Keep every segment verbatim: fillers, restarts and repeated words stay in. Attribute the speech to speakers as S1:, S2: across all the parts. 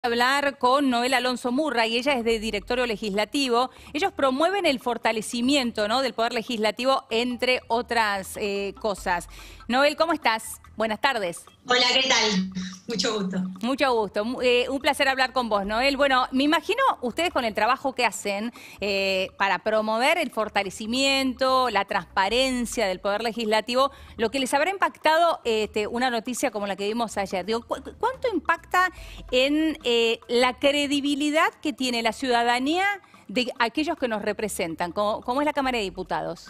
S1: Hablar con Noel Alonso Murra y ella es de Directorio Legislativo. Ellos promueven el fortalecimiento, ¿no?, del Poder Legislativo, entre otras eh, cosas. Noel, ¿cómo estás? Buenas tardes.
S2: Hola, ¿qué tal? Mucho gusto.
S1: Mucho gusto. Eh, un placer hablar con vos, Noel. Bueno, me imagino ustedes con el trabajo que hacen eh, para promover el fortalecimiento, la transparencia del Poder Legislativo, lo que les habrá impactado este, una noticia como la que vimos ayer. Digo, ¿cu ¿cuánto impacta en eh, la credibilidad que tiene la ciudadanía de aquellos que nos representan, como, como es la Cámara de Diputados?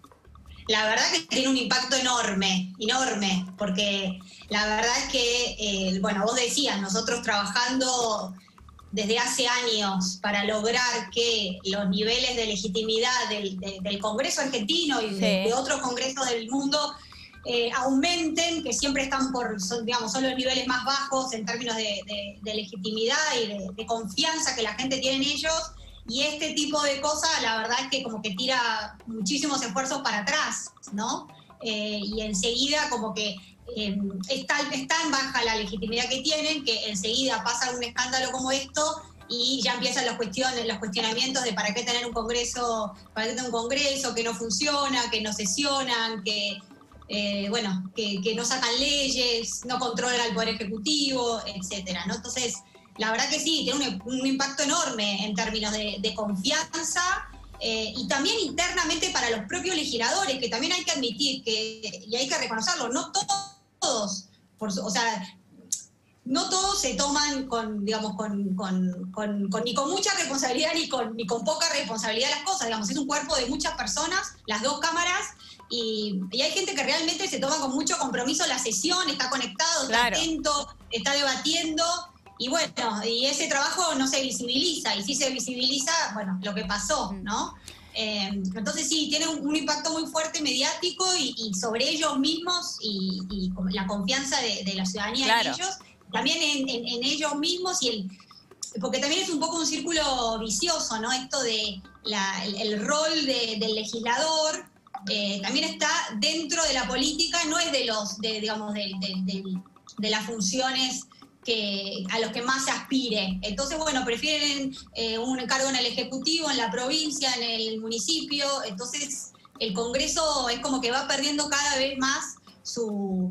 S2: La verdad que tiene un impacto enorme, enorme, porque la verdad es que, eh, bueno, vos decías, nosotros trabajando desde hace años para lograr que los niveles de legitimidad del, de, del Congreso argentino y de, sí. de otros congresos del mundo eh, aumenten, que siempre están por, son, digamos, son los niveles más bajos en términos de, de, de legitimidad y de, de confianza que la gente tiene en ellos. Y este tipo de cosas, la verdad es que como que tira muchísimos esfuerzos para atrás, ¿no? Eh, y enseguida como que eh, está, está en baja la legitimidad que tienen, que enseguida pasa un escándalo como esto y ya empiezan los, cuestiones, los cuestionamientos de para qué tener un congreso, para qué tener un congreso que no funciona, que no sesionan, que, eh, bueno, que, que no sacan leyes, no controlan al Poder Ejecutivo, etcétera, ¿no? Entonces, la verdad que sí, tiene un, un impacto enorme en términos de, de confianza eh, y también internamente para los propios legisladores, que también hay que admitir que, y hay que reconocerlo, no todos, por, o sea, no todos se toman con, digamos, con, con, con, con, ni con mucha responsabilidad ni con, ni con poca responsabilidad las cosas, digamos, es un cuerpo de muchas personas, las dos cámaras, y, y hay gente que realmente se toma con mucho compromiso la sesión, está conectado, claro. está atento, está debatiendo. Y bueno, y ese trabajo no se visibiliza, y si se visibiliza, bueno, lo que pasó, ¿no? Eh, entonces sí, tiene un, un impacto muy fuerte mediático y, y sobre ellos mismos y, y la confianza de, de la ciudadanía claro. en ellos, también en, en, en ellos mismos, y el, porque también es un poco un círculo vicioso, ¿no? Esto de la, el, el rol de, del legislador eh, también está dentro de la política, no es de los, de, digamos, de, de, de, de las funciones que a los que más se aspire. Entonces, bueno, prefieren eh, un cargo en el Ejecutivo, en la provincia, en el municipio. Entonces, el Congreso es como que va perdiendo cada vez más su...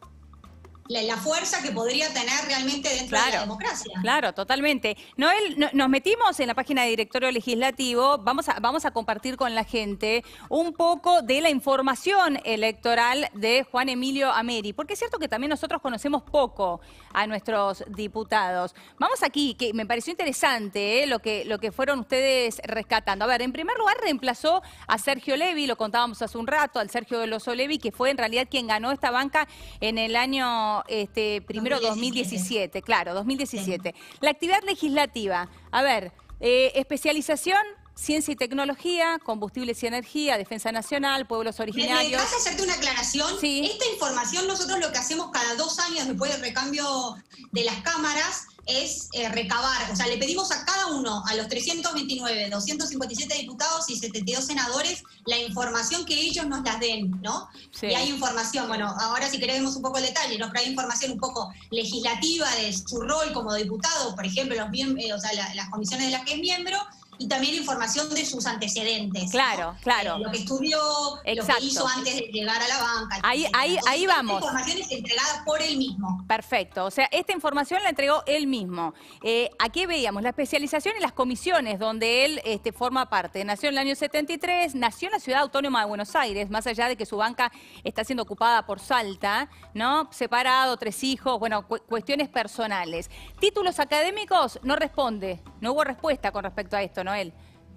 S2: La, la fuerza que podría tener realmente dentro claro, de la democracia.
S1: Claro, totalmente. Noel, no, nos metimos en la página de Directorio Legislativo, vamos a, vamos a compartir con la gente un poco de la información electoral de Juan Emilio Ameri, porque es cierto que también nosotros conocemos poco a nuestros diputados. Vamos aquí, que me pareció interesante ¿eh? lo, que, lo que fueron ustedes rescatando. A ver, en primer lugar reemplazó a Sergio Levi, lo contábamos hace un rato, al Sergio del Oso Levi, que fue en realidad quien ganó esta banca en el año... Este, primero dos mil diecisiete, claro, dos mil diecisiete. Sí. La actividad legislativa, a ver, eh, especialización, ciencia y tecnología, combustibles y energía, defensa nacional, pueblos originarios.
S2: ¿Me dejas hacerte una aclaración?
S1: Sí.
S2: Esta información nosotros lo que hacemos cada dos años después del recambio de las cámaras es eh, recabar, o sea, le pedimos a cada uno, a los trescientos veintinueve, doscientos cincuenta y siete diputados y setenta y dos senadores, la información que ellos nos las den, ¿no? Sí. Y hay información, bueno, ahora si querés vemos un poco el detalle, ¿no? Pero hay información un poco legislativa de su rol como diputado, por ejemplo, los eh, o sea, la, las comisiones de las que es miembro, y también información de sus antecedentes.
S1: Claro, ¿no? Claro.
S2: Eh, lo que estudió, Exacto. lo que hizo antes de llegar a la banca.
S1: Ahí, ahí,
S2: Entonces,
S1: ahí vamos.
S2: Esta información es entregada por él mismo.
S1: Perfecto. O sea, esta información la entregó él mismo. Eh, aquí veíamos la especialización en las comisiones donde él este, forma parte. Nació en el año setenta y tres, nació en la Ciudad Autónoma de Buenos Aires, más allá de que su banca está siendo ocupada por Salta, ¿no? Separado, tres hijos, bueno, cu cuestiones personales. Títulos académicos no responde. No hubo respuesta con respecto a esto, Noel.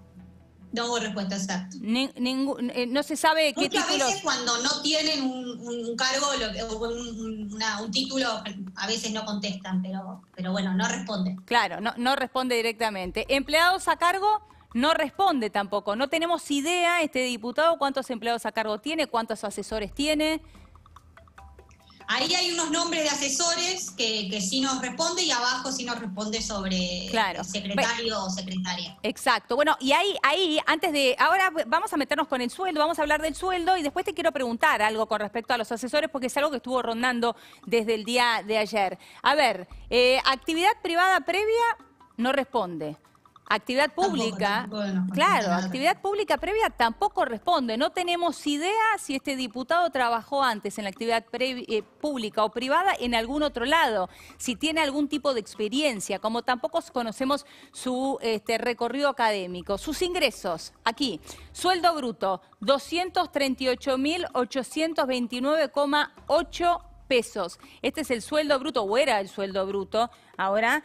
S2: No hubo respuesta, exacto.
S1: Ni, ningún, eh, no se sabe qué
S2: Muchas
S1: títulos...
S2: veces cuando no tienen un, un cargo o un, una, un título, a veces no contestan, pero, pero bueno, no responden.
S1: Claro, no, no responde directamente. Empleados a cargo no responde tampoco. No tenemos idea, este diputado, cuántos empleados a cargo tiene, cuántos asesores tiene.
S2: Ahí hay unos nombres de asesores que, que sí nos responde y abajo sí nos responde sobre
S1: claro.
S2: el secretario o secretaria.
S1: Exacto. Bueno, y ahí, ahí, antes de... Ahora vamos a meternos con el sueldo, vamos a hablar del sueldo y después te quiero preguntar algo con respecto a los asesores porque es algo que estuvo rondando desde el día de ayer. A ver, eh, actividad privada previa no responde. Actividad pública,
S2: tampoco, tampoco no,
S1: claro,
S2: nada.
S1: actividad pública previa tampoco responde. No tenemos idea si este diputado trabajó antes en la actividad eh, pública o privada en algún otro lado, si tiene algún tipo de experiencia, como tampoco conocemos su este, recorrido académico. Sus ingresos, aquí, sueldo bruto, doscientos treinta y ocho mil ochocientos veintinueve coma ocho pesos. Este es el sueldo bruto, o era el sueldo bruto, ahora,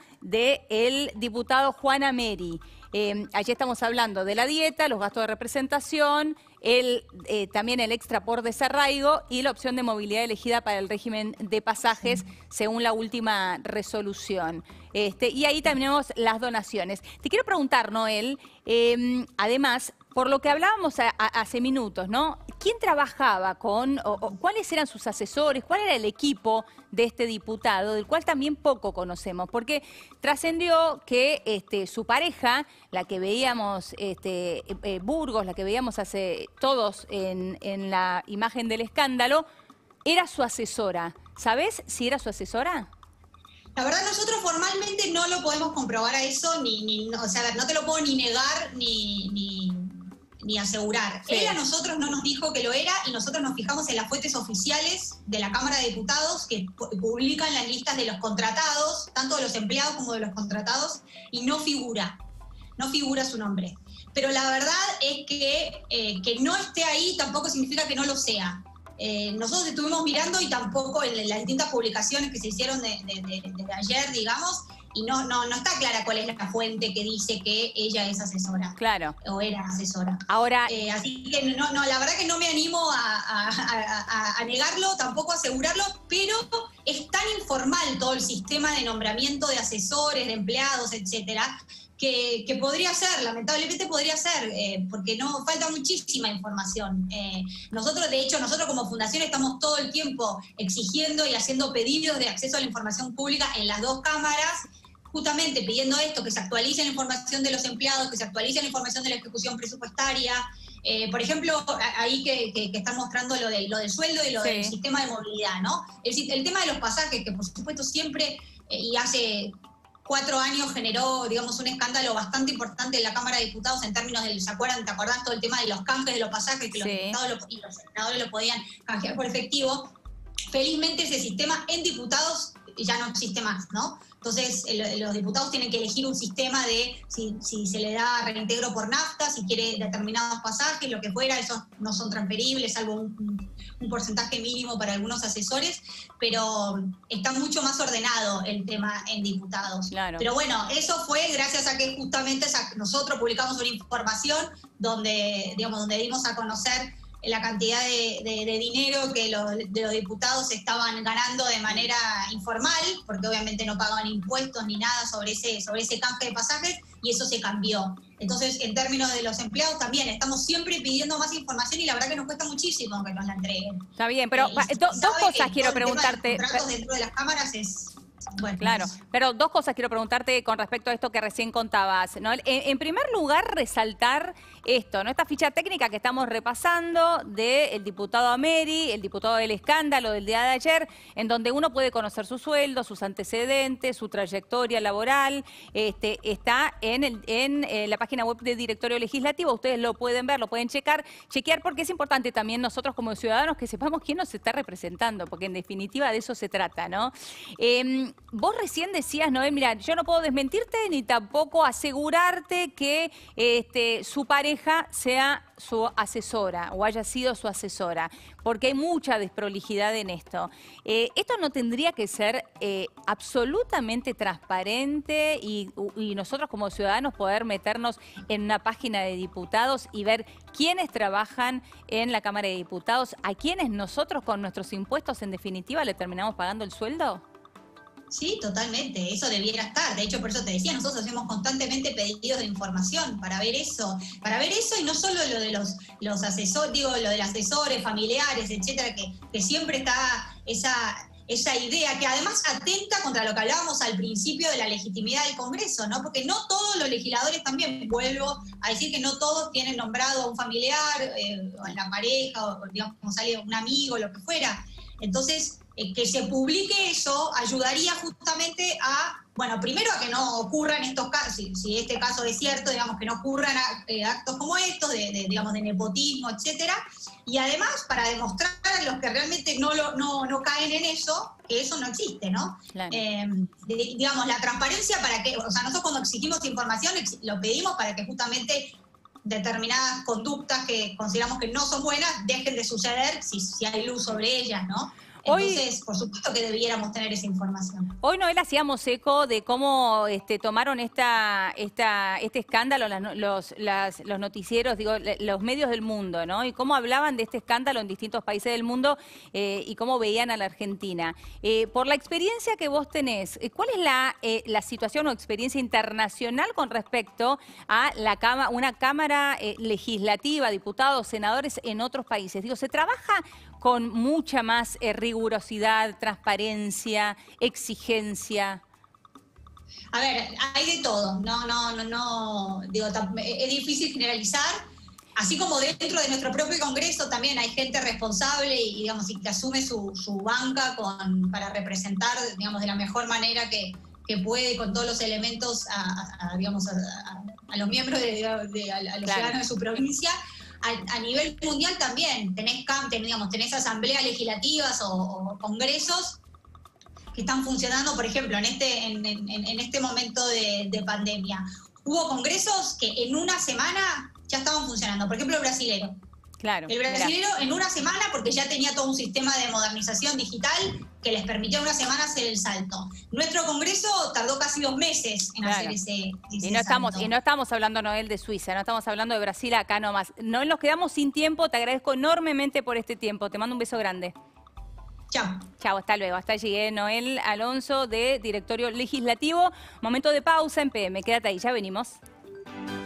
S1: del diputado Juan Ameri. Eh, allí estamos hablando de la dieta, los gastos de representación, el, eh, también el extra por desarraigo y la opción de movilidad elegida para el régimen de pasajes, sí, según la última resolución. Este, y ahí tenemos las donaciones. Te quiero preguntar, Noel, eh, además, por lo que hablábamos a, a, hace minutos, ¿no? ¿Quién trabajaba con, o, o cuáles eran sus asesores, cuál era el equipo de este diputado, del cual también poco conocemos? Porque trascendió que este, su pareja, la que veíamos, este, eh, Burgos, la que veíamos hace todos en, en la imagen del escándalo, era su asesora. ¿Sabés si era su asesora?
S2: La verdad, nosotros formalmente no lo podemos comprobar a eso, ni, ni o sea, no te lo puedo ni negar ni, ni, ni asegurar. Sí. Él a nosotros no nos dijo que lo era y nosotros nos fijamos en las fuentes oficiales de la Cámara de Diputados que publican las listas de los contratados, tanto de los empleados como de los contratados, y no figura, no figura su nombre. Pero la verdad es que eh, que no esté ahí tampoco significa que no lo sea. Eh, nosotros estuvimos mirando y tampoco en las distintas publicaciones que se hicieron de, de, de, de ayer, digamos, y no, no, no está clara cuál es la fuente que dice que ella es asesora.
S1: Claro.
S2: O era asesora.
S1: Ahora...
S2: Eh, así que no, no, la verdad que no me animo a, a, a, a negarlo, tampoco a asegurarlo, pero es tan informal todo el sistema de nombramiento de asesores, de empleados, etcétera, Que, que podría ser, lamentablemente podría ser, eh, porque no falta muchísima información. Eh, nosotros, de hecho, nosotros como fundación estamos todo el tiempo exigiendo y haciendo pedidos de acceso a la información pública en las dos cámaras, justamente pidiendo esto, que se actualice la información de los empleados, que se actualice la información de la ejecución presupuestaria. Eh, por ejemplo, ahí que, que, que están mostrando lo, de, lo del sueldo y lo sí. del sistema de movilidad, ¿no? El, el tema de los pasajes, que por supuesto siempre, eh, y hace... cuatro años generó, digamos, un escándalo bastante importante en la Cámara de Diputados en términos del, ¿se acuerdan? ¿Te acordás todo el tema de los canjes de los pasajes que sí. los diputados lo, y los senadores lo podían canjear por efectivo? Felizmente ese sistema en diputados ya no existe más, ¿no? Entonces el, los diputados tienen que elegir un sistema de si, si se le da reintegro por nafta, si quiere determinados pasajes, lo que fuera, esos no son transferibles, salvo un, un porcentaje mínimo para algunos asesores, pero está mucho más ordenado el tema en diputados.
S1: Claro.
S2: Pero bueno, eso fue gracias a que justamente nosotros publicamos una información donde, digamos, donde dimos a conocer la cantidad de, de, de dinero que los, de los diputados estaban ganando de manera informal, porque obviamente no pagaban impuestos ni nada sobre ese, sobre ese canje de pasajes, y eso se cambió. Entonces, en términos de los empleados también, estamos siempre pidiendo más información y la verdad que nos cuesta muchísimo que nos la entreguen.
S1: Está bien, pero eh, do, dos cosas quiero preguntarte.
S2: Los contratos dentro de las cámaras es... Bueno,
S1: claro, pero dos cosas quiero preguntarte con respecto a esto que recién contabas, ¿no? En, en primer lugar, resaltar esto, ¿no? Esta ficha técnica que estamos repasando del diputado Ameri, el diputado del escándalo del día de ayer, en donde uno puede conocer su sueldo, sus antecedentes, su trayectoria laboral, este, está en, el, en eh, la página web del Directorio Legislativo, ustedes lo pueden ver, lo pueden checar, chequear, porque es importante también nosotros como ciudadanos que sepamos quién nos está representando, porque en definitiva de eso se trata, ¿no? Eh, Vos recién decías, Noel, mira, yo no puedo desmentirte ni tampoco asegurarte que este, su pareja sea su asesora o haya sido su asesora, porque hay mucha desprolijidad en esto. Eh, esto no tendría que ser eh, absolutamente transparente y, y nosotros como ciudadanos poder meternos en una página de diputados y ver quiénes trabajan en la Cámara de Diputados, a quienes nosotros con nuestros impuestos en definitiva le terminamos pagando el sueldo.
S2: Sí, totalmente, eso debiera estar. De hecho, por eso te decía, nosotros hacemos constantemente pedidos de información para ver eso, para ver eso y no solo lo de los, los asesores, digo, lo de los asesores, familiares, etcétera, que, que siempre está esa, esa idea que además atenta contra lo que hablábamos al principio de la legitimidad del Congreso, ¿no? Porque no todos los legisladores también, vuelvo a decir que no todos tienen nombrado a un familiar, eh, a la pareja, o digamos, como sale un amigo, lo que fuera. Entonces, eh, que se publique eso ayudaría justamente a, bueno, primero a que no ocurran estos casos, si, si este caso es cierto, digamos, que no ocurran eh, actos como estos, de, de, digamos, de nepotismo, etcétera, y además para demostrar a los que realmente no, lo, no, no caen en eso, que eso no existe, ¿no?
S1: Claro.
S2: Eh, de, digamos, la transparencia para que, o sea, nosotros cuando exigimos información, ex, lo pedimos para que justamente determinadas conductas que consideramos que no son buenas dejen de suceder si, si hay luz sobre ellas, ¿no? Entonces, hoy, por supuesto que debiéramos tener esa información.
S1: Hoy, Noel, hacíamos eco de cómo este, tomaron esta, esta, este escándalo las, los, las, los noticieros, digo, los medios del mundo, ¿no? Y cómo hablaban de este escándalo en distintos países del mundo eh, y cómo veían a la Argentina. Eh, por la experiencia que vos tenés, ¿cuál es la, eh, la situación o experiencia internacional con respecto a la cama, una Cámara eh, legislativa, diputados, senadores en otros países? Digo, ¿se trabaja con mucha más eh, rigurosidad, transparencia, exigencia?
S2: A ver, hay de todo, no, no, no, no, digo, es difícil generalizar, así como dentro de nuestro propio Congreso también hay gente responsable y, digamos, y que asume su, su banca con, para representar, digamos, de la mejor manera que, que puede, con todos los elementos, a, a digamos, a, a, a los miembros, de, de, a, a los
S1: claro.
S2: ciudadanos de su provincia. A, a nivel mundial también tenés, digamos, tenés asambleas legislativas o, o congresos que están funcionando, por ejemplo, en este, en, en, en este momento de, de pandemia. Hubo congresos que en una semana ya estaban funcionando, por ejemplo el brasilero.
S1: Claro,
S2: el brasilero
S1: mira.
S2: en una semana, porque ya tenía todo un sistema de modernización digital que les permitió en una semana hacer el salto. Nuestro Congreso tardó casi dos meses en
S1: claro.
S2: hacer ese, ese
S1: y no estamos
S2: salto.
S1: Y no estamos hablando, Noel, de Suiza, no estamos hablando de Brasil acá nomás. No nos quedamos sin tiempo, te agradezco enormemente por este tiempo. Te mando un beso grande.
S2: Chao.
S1: Chao, hasta luego. Hasta allí, ¿eh? Noel Alonso, de Directorio Legislativo. Momento de pausa en P M. Quédate ahí, ya venimos.